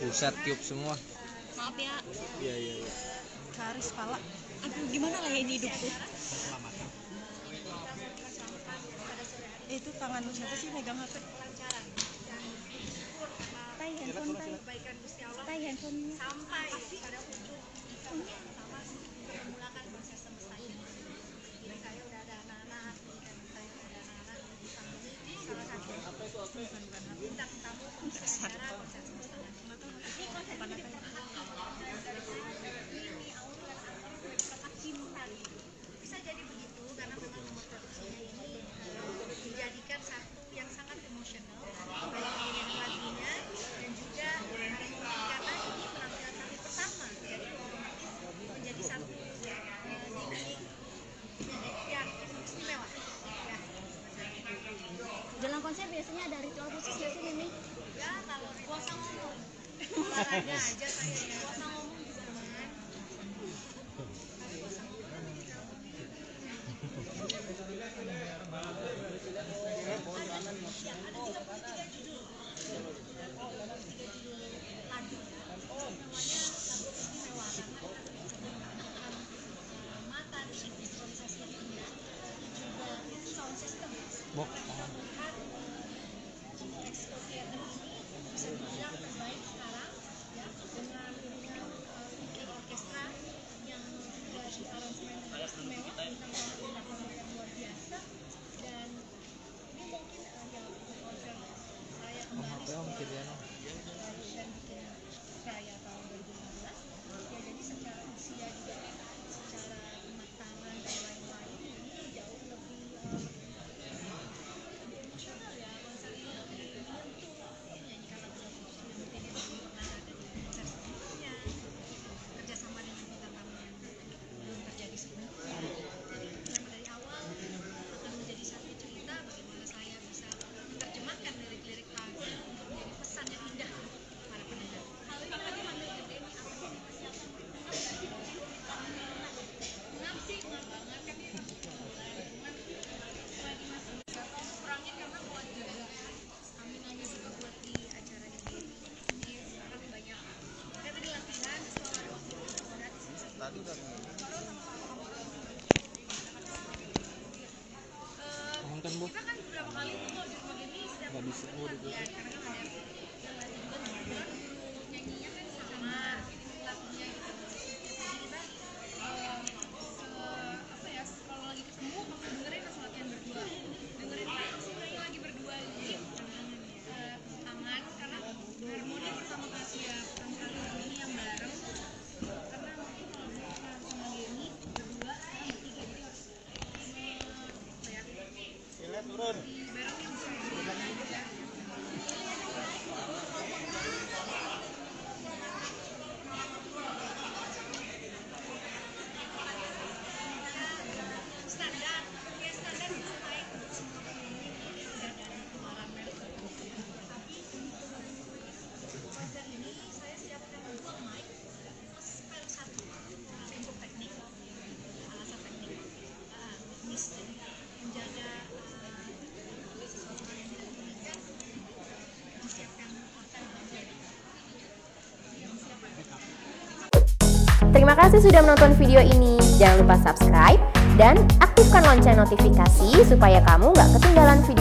Buset, tiup semua. Maaf ya. Iya. Garis pala. Aduh, gimana lah ya ini hidupku. Itu tangan siapa sih megang HP? Tai handphone. Tai handphone. Sampai pada ujung pertama memulakan proses semesta ini. Jadi saya udah ada anak-anak, dan saya udah ada anak-anak di panggung ini salah satu bintang tamu konser acara konser semesta nanti. Ini konser dari saya ini awal cinta bisa jadi begitu karena memang nomor produksinya ini dijadikan satu yang sangat emosional baik pilihan lagunya dan juga karena ini penampilan kami pertama jadi otomatis menjadi satu dinding yang istimewa ya. Dalam konser biasanya ada ritual khusus nggak sih Mimi? Ya kalau puasa ngomong olahraga aja saya ya puasa ngomong juga kan. Kita kan beberapa kali tuh kalau di rumah ini nggak bisa ya, karena kan ada nyanyinya kan sama lagunya gitu. Jadi kita kalau lagi ketemu langsung dengerin langsung latihan berdua. Dengerin sih kayaknya lagi berdua gitu. Tangan karena harmoni pertama kali ya pertama kali ini yang bareng. Karena mungkin kalau misalnya sama Gemi berdua sekarang bertiga jadi harus turun. Terima kasih sudah menonton video ini. Jangan lupa subscribe dan aktifkan lonceng notifikasi supaya kamu nggak ketinggalan video